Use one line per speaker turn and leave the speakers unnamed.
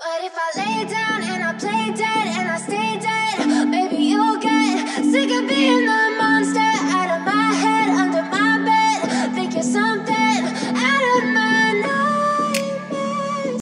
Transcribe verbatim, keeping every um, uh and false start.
But if I lay down and I play dead and I stay dead